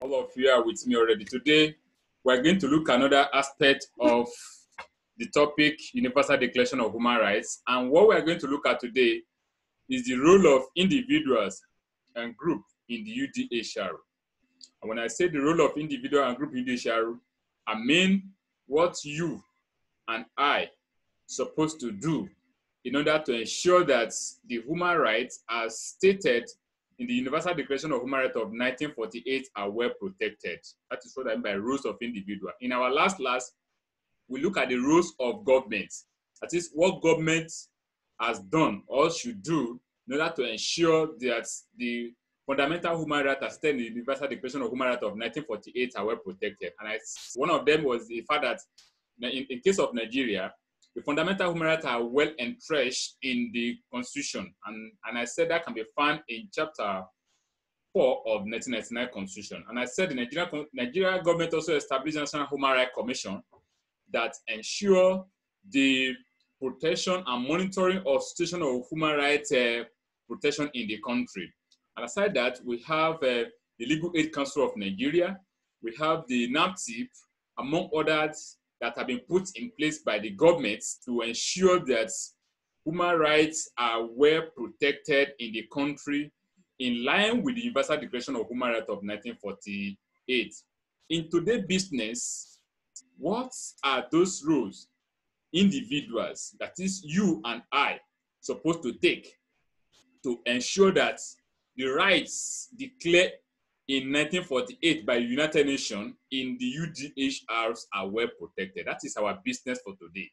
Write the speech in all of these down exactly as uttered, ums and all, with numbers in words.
all of you are with me already. Today, we're going to look at another aspect of the topic, Universal Declaration of Human Rights. And what we're going to look at today is the role of individuals and group in the U D H R. And when I say the role of individual and group in the U D H R, I mean what you and I supposed to do in order to ensure that the human rights as stated in the Universal Declaration of Human Rights of nineteen forty-eight are well protected. That is what I mean by rules of individual. In our last class, we look at the rules of government. That is what government has done or should do in order to ensure that the fundamental human rights as stated in the Universal Declaration of Human Rights of nineteen forty-eight are well protected. And I, one of them was the fact that in, in case of Nigeria, the fundamental human rights are well entrenched in the Constitution. And, and I said that can be found in chapter four of nineteen ninety-nine Constitution. And I said the Nigeria, Nigeria government also established a National Human Rights Commission that ensure the protection and monitoring of situation of human rights uh, protection in the country. And aside that, we have uh, the Legal Aid Council of Nigeria, we have the NAPTIP, among others that have been put in place by the government to ensure that human rights are well protected in the country in line with the Universal Declaration of Human Rights of nineteen forty-eight. In today's business, what are those rules individuals, that is you and I, supposed to take to ensure that the rights declared in nineteen forty-eight by the United Nations in the U D H Rs are well protected? That is our business for today.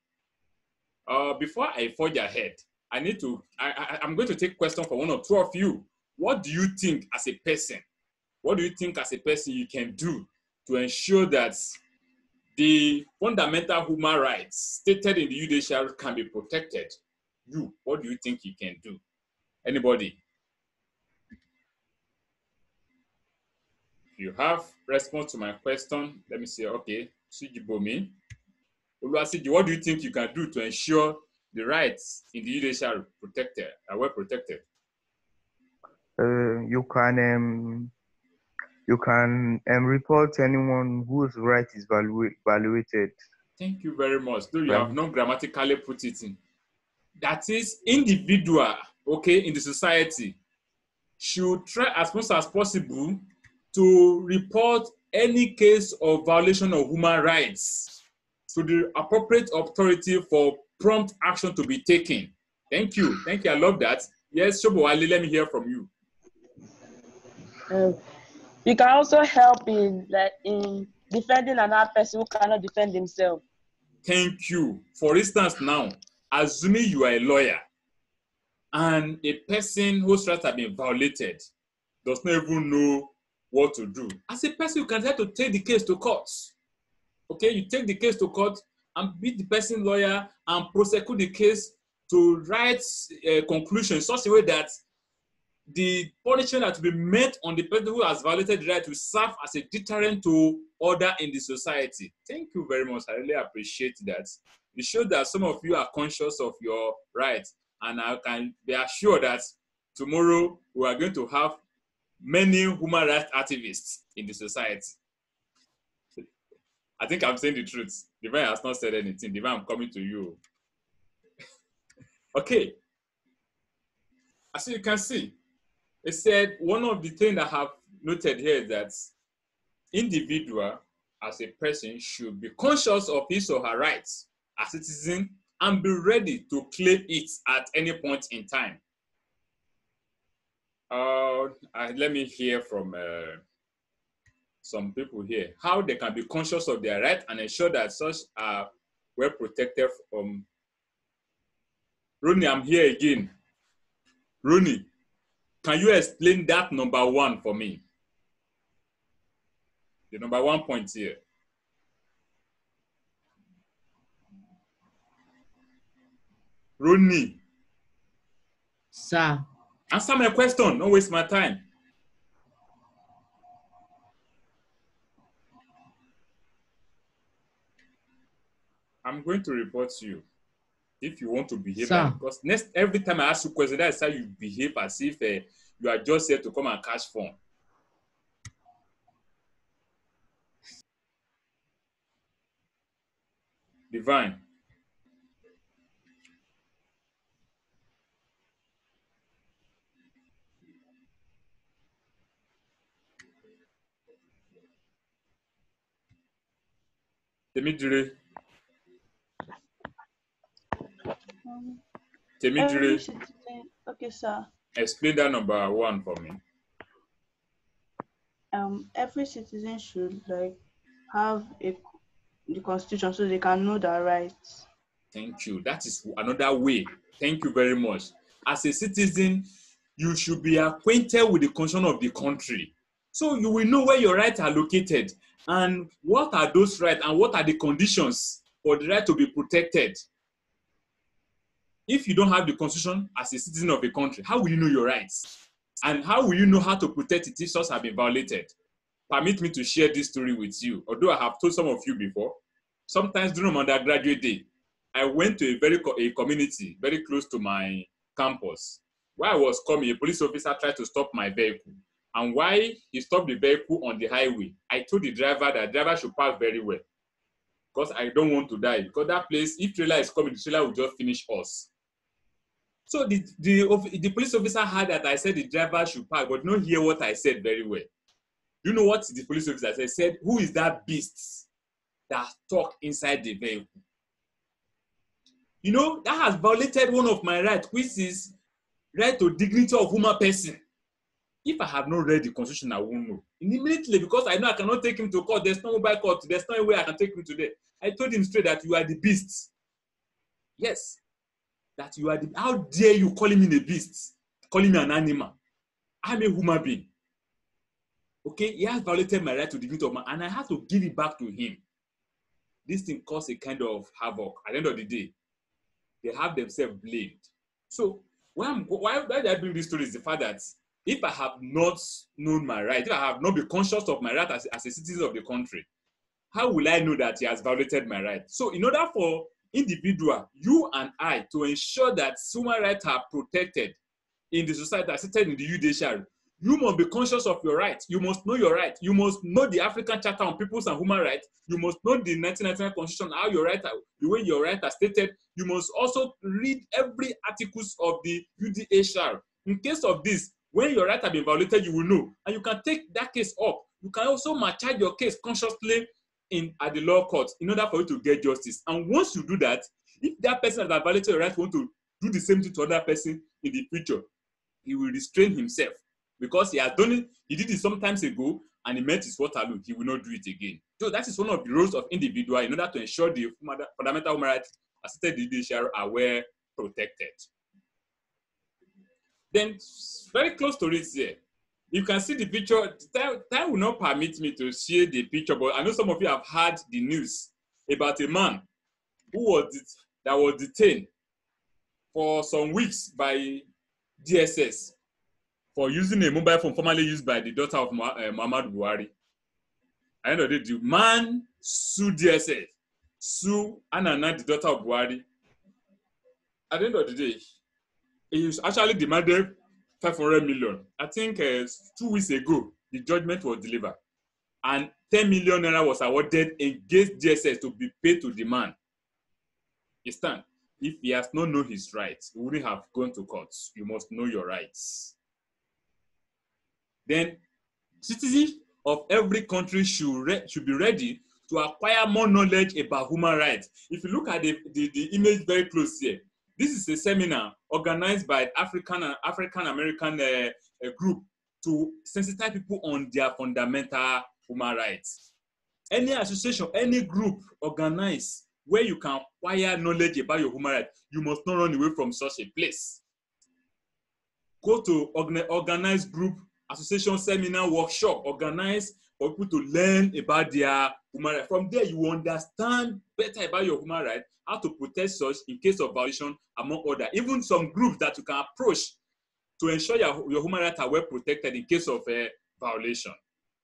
Uh, before I forge ahead, I need to, I, I, I'm going to take questions for one or two of you. What do you think as a person? What do you think as a person you can do to ensure that the fundamental human rights stated in the U D H R can be protected? You, what do you think you can do? Anybody? If you have response to my question, let me say, okay, Sujibomi. Oluwasiji, what do you think you can do to ensure the rights in the U D H R protected, are well protected? Uh, you can um, you can um, report anyone whose right is valu evaluated. Thank you very much. Though you Right. have not grammatically put it in. That is, individual, okay, in the society should try as much as possible to report any case of violation of human rights to the appropriate authority for prompt action to be taken. Thank you. Thank you. I love that. Yes, Shobowale, let me hear from you. Um, you can also help in like in defending another person who cannot defend himself. Thank you. For instance, now, assuming you are a lawyer and a person whose rights have been violated does not even know what to do. As a person, you can try to take the case to court. Okay, you take the case to court and beat the person lawyer and prosecute the case to write a conclusion in such a way that the punishment that will be met on the person who has violated the right will serve as a deterrent to order in the society. Thank you very much. I really appreciate that. It shows that some of you are conscious of your rights, and I can be assured that tomorrow we are going to have many human rights activists in the society. I think I'm saying the truth. Divine has not said anything. Divine, I'm coming to you. Okay. As you can see, it said one of the things I have noted here is that individual as a person should be conscious of his or her rights as a citizen and be ready to claim it at any point in time. Uh, uh, let me hear from uh, some people here how they can be conscious of their rights and ensure that such are well protected from. Rooney, I'm here again. Rooney, can you explain that number one for me? The number one point here. Rooney. Sir. Answer my question. Don't waste my time. I'm going to report you if you want to behave. Like, because next every time I ask you a question, that's how you behave as if uh, you are just here to come and catch phone. Divine. Temidire. Um, every Temidire. citizen, okay, sir. Explain that number one for me. Um, every citizen should like have a the constitution so they can know their rights. Thank you. That is another way. Thank you very much. As a citizen, you should be acquainted with the constitution of the country. So you will know where your rights are located and what are those rights and what are the conditions for the right to be protected. If you don't have the constitution as a citizen of a country, how will you know your rights? And how will you know how to protect it if such have been violated? Permit me to share this story with you. Although I have told some of you before, sometimes during my undergraduate day, I went to a very co a community very close to my campus. While I was coming, a police officer tried to stop my vehicle. And while he stopped the vehicle on the highway, I told the driver that the driver should park very well because I don't want to die. Because that place, if trailer is coming, the trailer will just finish us. So the, the, the police officer heard that I said the driver should park, but not hear what I said very well. You know what the police officer said? He said, who is that beast that talk inside the vehicle? You know, that has violated one of my rights, which is right to dignity of human person. If I have not read the constitution, I won't know. Immediately, because I know I cannot take him to court, there's no mobile court, there's no way I can take him today. I told him straight that you are the beast. Yes. That you are the, how dare you call me a beast? Calling me an animal. I'm a human being. Okay, he has violated my right to dignity of man, and I have to give it back to him. This thing caused a kind of havoc. At the end of the day, they have themselves blamed. So why, I'm, why, why did I bring this story is the fact that if I have not known my right, if I have not been conscious of my right as, as a citizen of the country, how will I know that he has violated my right? So in order for individual, you and I, to ensure that human rights are protected in the society as stated in the judiciary, you must be conscious of your rights. You must know your right. You must know the African Charter on People's and Human Rights. You must know the nineteen ninety-nine Constitution, how your rights are, the way your rights are stated. You must also read every articles of the U D H R. In case of this, when your rights have been violated, you will know. And you can take that case up. You can also charge your case consciously in at the law court in order for you to get justice. And once you do that, if that person that has violated your rights want to do the same thing to another person in the future, he will restrain himself. Because he has done it, he did it some times ago, and he met his Waterloo, he will not do it again. So that is one of the roles of individual in order to ensure the fundamental human rights as stated in the judiciary are well protected. Then, very close to it here, you can see the picture. Time, time will not permit me to share the picture, but I know some of you have heard the news about a man who was that was detained for some weeks by D S S for using a mobile phone formerly used by the daughter of uh, Muhammad Buhari. At the end of the day, the man sued D S S, sued Anana, the daughter of Buhari. At the end of the day, he actually demanded five hundred million. I think uh, two weeks ago, the judgment was delivered. And ten million naira was awarded against D S S to be paid to the man. He stand. If he has not known his rights, he wouldn't have gone to court. You must know your rights. Then, citizens of every country should, re should be ready to acquire more knowledge about human rights. If you look at the, the, the image very close here, this is a seminar organized by African and African American uh, uh, group to sensitize people on their fundamental human rights. Any association, any group organized where you can acquire knowledge about your human rights, you must not run away from such a place. Go to organ organized group, association, seminar, workshop, organized for people to learn about their human rights. From there, you will understand better about your human rights, how to protect such in case of violation, among others. Even some groups that you can approach to ensure your, your human rights are well protected in case of a violation.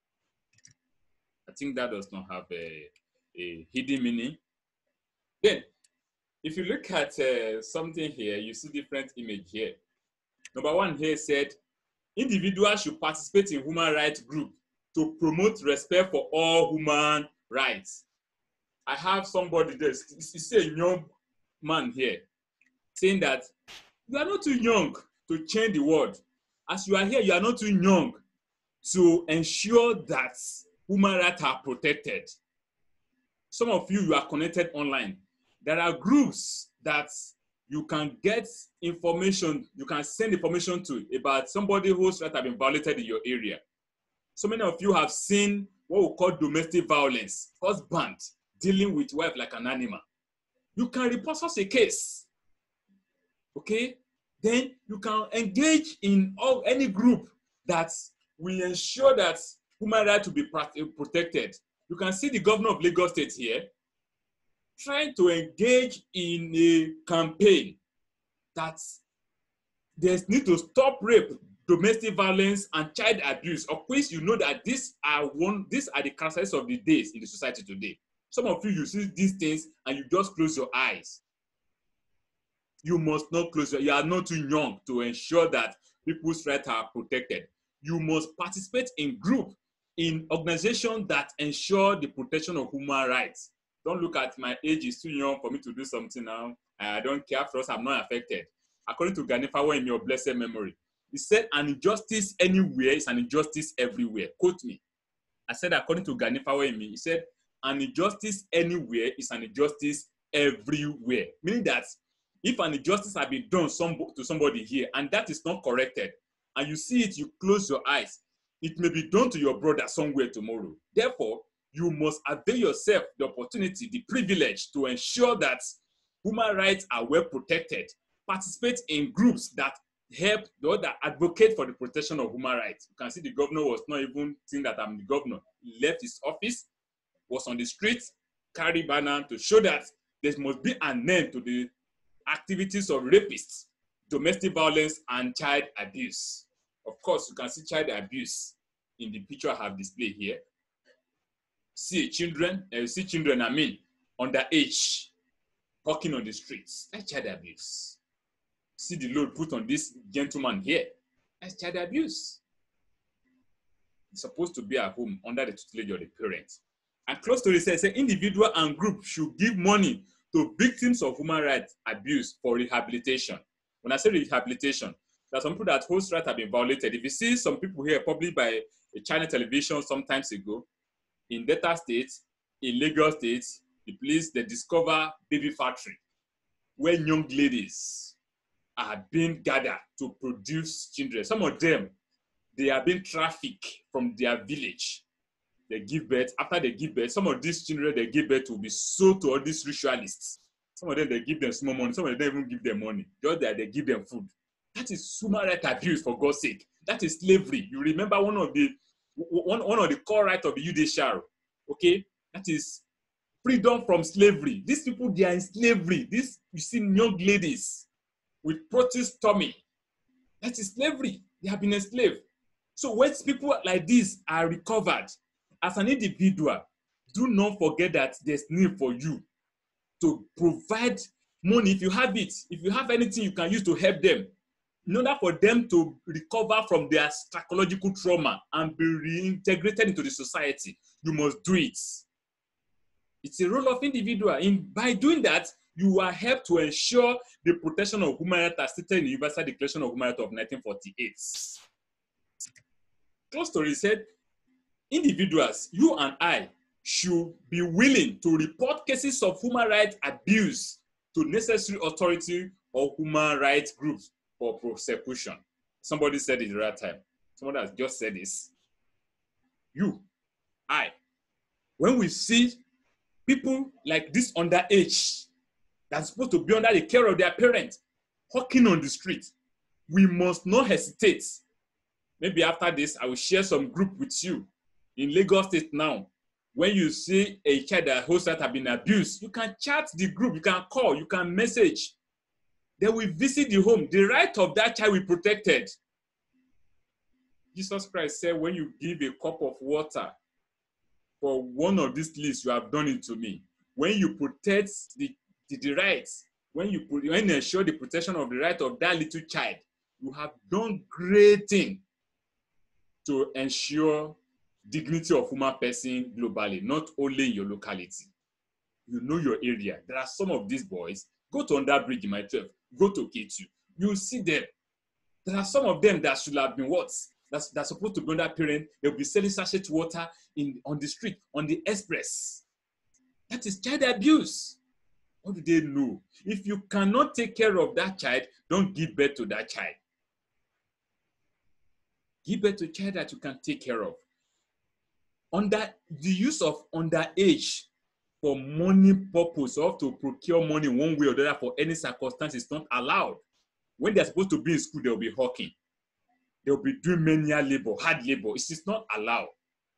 I think that does not have a, a hidden meaning. Then, if you look at uh, something here, you see different image here. Number one here said, individuals should participate in human rights group to promote respect for all human rights. I have somebody there, he's a young man here, saying that you are not too young to change the world. As you are here, you are not too young to ensure that human rights are protected. Some of you, you are connected online. There are groups that you can get information, you can send information to about somebody whose rights have been violated in your area. So many of you have seen what we call domestic violence, husband dealing with wife like an animal. You can report such a case, okay? Then you can engage in all, any group that will ensure that human rights will be protected. You can see the governor of Lagos State here trying to engage in a campaign that there's need to stop rape, domestic violence, and child abuse, of which you know that these are one, these are the characteristics of the days in the society today. Some of you, you see these things and you just close your eyes. You must not close your, you are not too young to ensure that people's rights are protected. You must participate in group, in organizations that ensure the protection of human rights. Don't look at my age is too young for me to do something now. I don't care, for us, I'm not affected. According to Gani Fawehinmi in your blessed memory, he said an injustice anywhere is an injustice everywhere. Quote me. I said according to Gani Fawehinmi, he said an injustice anywhere is an injustice everywhere. Meaning that if an injustice has been done some, to somebody here and that is not corrected, and you see it, you close your eyes, it may be done to your brother somewhere tomorrow. Therefore, you must avail yourself the opportunity, the privilege to ensure that human rights are well protected. Participate in groups that help, that advocate for the protection of human rights. You can see the governor was not even saying that I'm the governor. He left his office, was on the streets, carried banner to show that there must be an end to the activities of rapists, domestic violence, and child abuse. Of course, you can see child abuse in the picture I have displayed here. See children, uh, see children, I mean, underage, walking on the streets. That's child abuse. See the load put on this gentleman here. That's child abuse. It's supposed to be at home under the tutelage of the parents. And close to it says, say, individual and group should give money to victims of human rights abuse for rehabilitation. When I say rehabilitation, there are some people that whose rights have been violated. If you see some people here published by a China television some times ago, in Delta State, in Lagos State, the police, they discover baby factory where young ladies are being gathered to produce children. Some of them, they are being trafficked from their village. They give birth. After they give birth, some of these children they give birth will be sold to all these ritualists. Some of them, they give them small money. Some of them don't even give them money. Just that they give them food. That is human rights abuse, for God's sake. That is slavery. You remember one of the one, one of the core rights of the U D H R, okay? That is freedom from slavery. These people, they are in slavery. These, you see young ladies with protest tummy. That is slavery. They have been enslaved. So when people like this are recovered, as an individual, do not forget that there's need for you to provide money if you have it. If you have anything you can use to help them, in order for them to recover from their psychological trauma and be reintegrated into the society, you must do it. It's a role of individual. In, by doing that, you are helped to ensure the protection of human rights as stated in the Universal Declaration of Human Rights of nineteen forty-eight. Close to it said, individuals, you and I, should be willing to report cases of human rights abuse to necessary authority or human rights groups for prosecution. Somebody said it the right time. Somebody has just said this. You, I, when we see people like this underage that's supposed to be under the care of their parents walking on the street, we must not hesitate. Maybe after this, I will share some group with you in Lagos State now. When you see a child that whose rights have been abused, you can chat the group, you can call, you can message. They will visit the home. The right of that child will be protected. Jesus Christ said, when you give a cup of water for one of these least, you have done it to me. When you protect the, the, the rights, when you, when you ensure the protection of the right of that little child, you have done great thing to ensure dignity of human person globally, not only in your locality. you know your area. There are some of these boys, go to Underbridge in my twelve, go to K two, you'll see them. There are some of them that should have been what? That's, that's supposed to be under parent. They'll be selling sachet water in, on the street, on the express. That is child abuse. What do they know? If you cannot take care of that child, don't give birth to that child. Give birth to a child that you can take care of. Under the use of underage for money purpose or to procure money one way or the other for any circumstance is not allowed. When they're supposed to be in school, they'll be hawking. They'll be doing manual labor, hard labor. It is not allowed.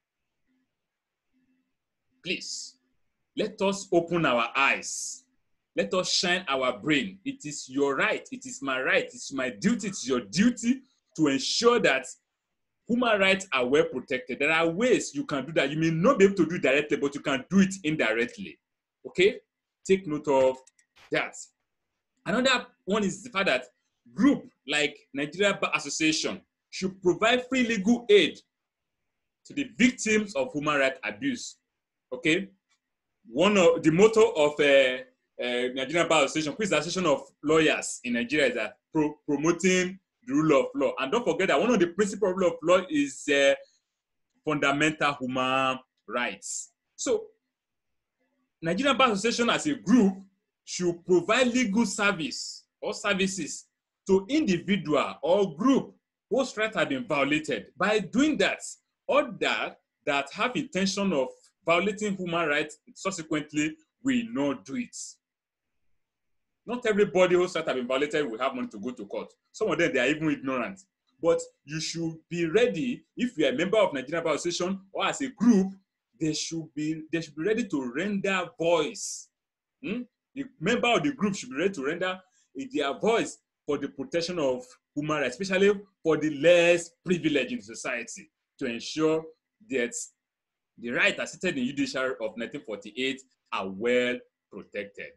Please, let us open our eyes. Let us shine our brain. It is your right. It is my right. It's my duty. It's your duty to ensure that human rights are well protected. There are ways you can do that. You may not be able to do it directly, but you can do it indirectly. Okay? Take note of that. Another one is the fact that group like Nigeria Bar Association should provide free legal aid to the victims of human rights abuse. Okay? One of the motto of uh, uh, Nigerian Bar Association, which is the Association of Lawyers in Nigeria, is that pro promoting the rule of law. And don't forget that one of the principal rule of law is uh, fundamental human rights. So, Nigerian Bar Association as a group should provide legal service or services to individual or group whose rights have been violated. By doing that, others that have intention of violating human rights subsequently will not do it. Not everybody whose rights have been violated will have money to go to court. Some of them, they are even ignorant. But you should be ready, if you are a member of Nigerian Bar Association or as a group, they should be, they should be ready to render voice. Hmm? The member of the group should be ready to render their voice for the protection of human rights, especially for the less privileged in society, to ensure that the rights as stated in the Judiciary of nineteen forty-eight are well protected.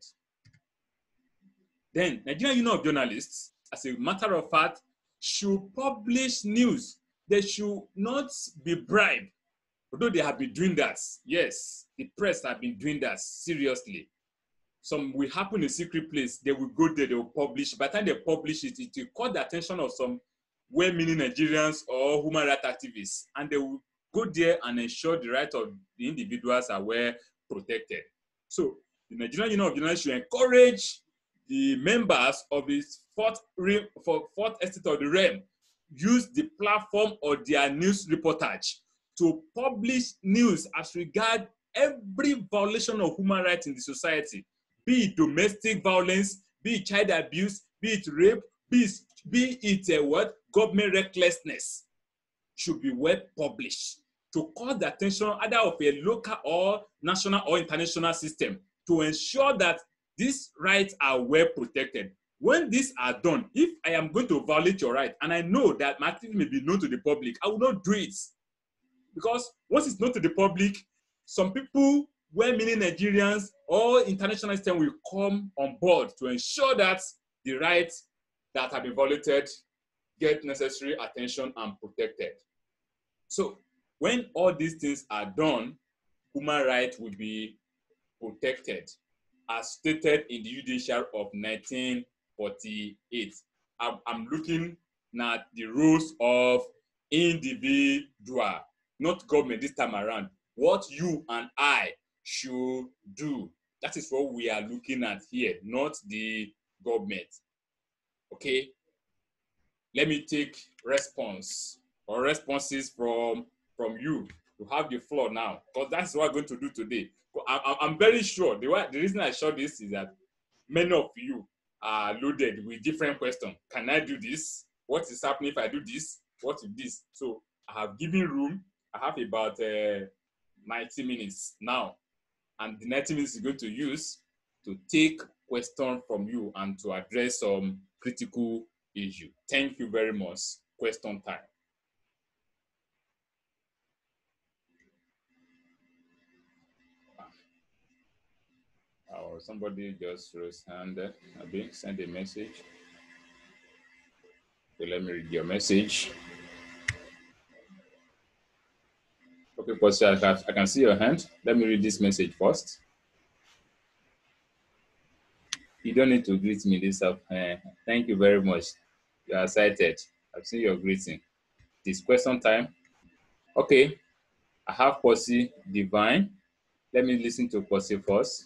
Then, Nigerian Union of Journalists, as a matter of fact, should publish news. They should not be bribed, although they have been doing that. Yes, the press have been doing that seriously. Some will happen in a secret place. They will go there, they will publish. By the time they publish it, it will call the attention of some well-meaning Nigerians or human rights activists, and they will go there and ensure the rights of the individuals are well protected. So, the Nigerian Union of Journalists should encourage the members of its fourth, for fourth estate of the realm use the platform or their news reportage to publish news as regard every violation of human rights in the society, be it domestic violence, be it child abuse, be it rape, be it, be it uh, what government recklessness, should be well published to call the attention either of a local or national or international system to ensure that these rights are well protected. When these are done, if I am going to violate your right and I know that my activity may be known to the public, I will not do it. Because once it's known to the public, some people, well-meaning Nigerians or international system will come on board to ensure that the rights that have been violated get necessary attention and protected. So when all these things are done, human rights will be protected, as stated in the Judiciary of nineteen forty-eight. I'm, I'm looking at the rules of individual, not government this time around. What you and I should do. That is what we are looking at here, not the government. Okay? Let me take response or responses from, from you. You have the floor now, because that's what I'm going to do today. I, I'm very sure the, way, the reason I show this is that many of you are loaded with different questions. Can I do this? What is happening if I do this? What is this? So I have given room. I have about uh, ninety minutes now. And the ninety minutes is going to use to take questions from you and to address some critical issue. Thank you very much. Question time. Or somebody just raised hand. Abi, send a message. Okay, let me read your message. Okay, Pastor, I can, I can see your hand. Let me read this message first. You don't need to greet me this up. Uh, thank you very much. You are cited. I've seen your greeting. It's question time. Okay. I have Percy Divine. Let me listen to Percy first.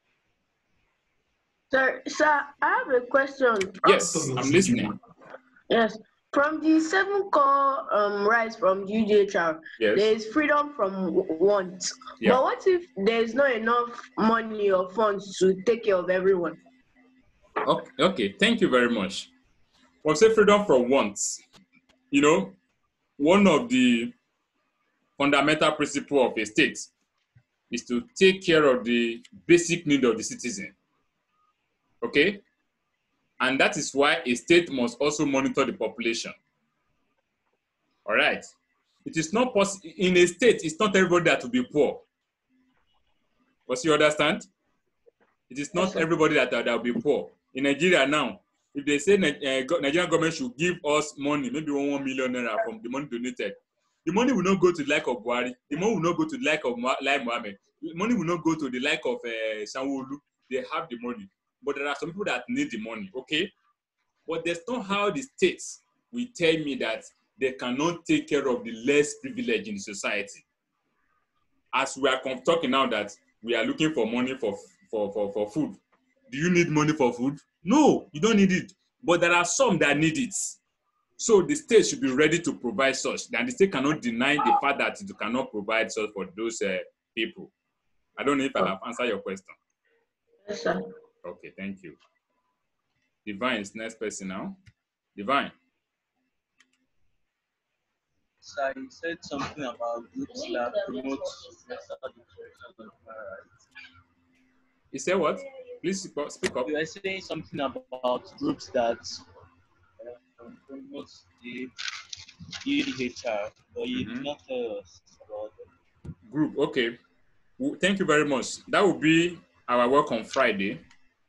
Sir, sir, I have a question. Yes, I'm listening. Yes. From the seven core um, rights from U G H R, Yes. there is freedom from want. Yeah. But what if there is not enough money or funds to take care of everyone? Okay, okay. Thank you very much. When we say freedom from want, you know, one of the fundamental principles of a state is to take care of the basic need of the citizen. Okay? And that is why a state must also monitor the population. All right? It is not possible, in a state, it's not everybody that will be poor. But you understand? It is not Yes, sir. everybody that, that will be poor. In Nigeria now, if they say uh, Nigerian government should give us money, maybe one, one million naira from the money donated, the money will not go to the like of Buhari. The money will not go to the like of Lai Mohammed. The money will not go to the like of uh, Sanwo-Olu. They have the money. But there are some people that need the money, okay? But there's not how the states will tell me that they cannot take care of the less privileged in society. As we are talking now that we are looking for money for, for, for, for food. Do you need money for food? No, you don't need it. But there are some that need it. So the state should be ready to provide such. And the state cannot deny the fact that it cannot provide such for those uh, people. I don't know if I have answered your question. Yes, sir. Okay, thank you. Divine is next person now. Divine. So you said something about groups that promote universal declaration of human rights. You said what? Please speak up. You were saying something about groups that uh, promote the U D H R, but you mm-hmm. did not tell us about them. Group, okay. Well, thank you very much. That will be our work on Friday.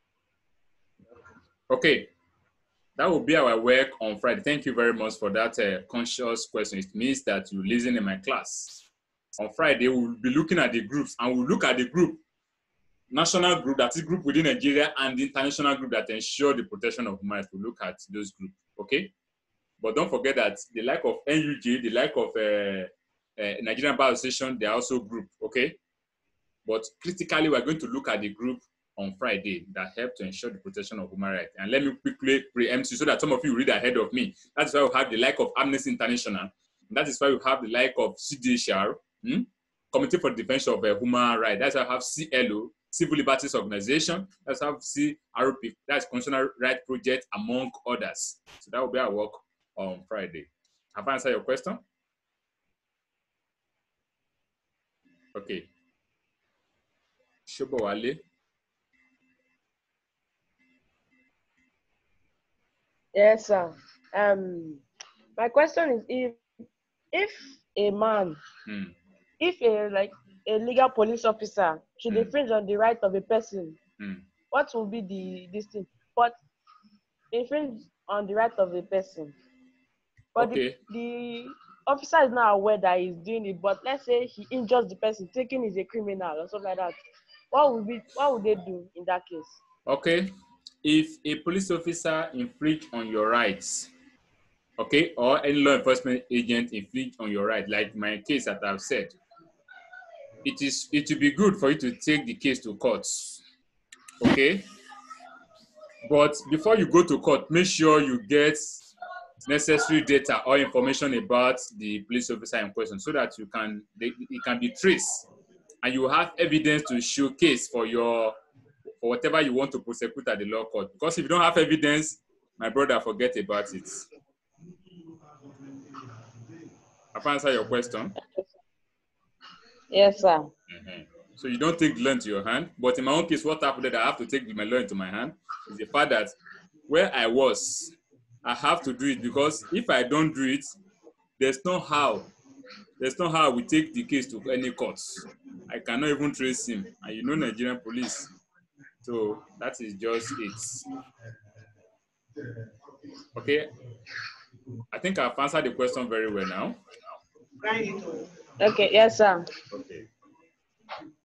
Okay. That will be our work on Friday. Thank you very much for that uh, conscious question. It means that you listen in my class. On Friday, we'll be looking at the groups, and we'll look at the group, national group, that is group within Nigeria, and the international group that ensure the protection of human rights. We'll look at those groups, okay? But don't forget that the like of N U J, the like of uh, uh, Nigerian Bar Association, they are also group, okay? But critically, we're going to look at the group on Friday that help to ensure the protection of human rights. And let me quickly preempt you so that some of you read ahead of me. That's why we have the like of Amnesty International. That is why we have the like of C D H R, hmm? Committee for Defense of uh, Human Rights. That's why I have C L O, Civil Liberties Organization. That's why I have C R P, that's Constitutional Rights Project, among others. So that will be our work on Friday. Have I answered your question? Okay. Shobowale. Yes, sir. Um, my question is if if a man, Hmm. if a like a legal police officer should Hmm. infringe on the right of a person, Hmm. what will be the this thing? But infringe on the right of a person. But Okay. the, the officer is not aware that he's doing it, but let's say he injures the person, taking is a criminal or something like that. What would be what would they do in that case? Okay. If a police officer infringe on your rights, okay, or any law enforcement agent infringe on your right, like my case that I've said, it is it will be good for you to take the case to courts, okay? But before you go to court, make sure you get necessary data or information about the police officer in question so that you can they, it can be traced and you have evidence to showcase for your for whatever you want to prosecute at the law court. Because if you don't have evidence, my brother, forget about it. Have I answered your question? Yes, sir. Mm-hmm. So you don't take the law into your hand. But in my own case, what happened that I have to take my law into my hand is the fact that where I was, I have to do it because if I don't do it, there's no how. There's no how we take the case to any courts. I cannot even trace him. And you know Nigerian police. So that is just it. Okay. I think I've answered the question very well now. Okay, yes, sir. Okay.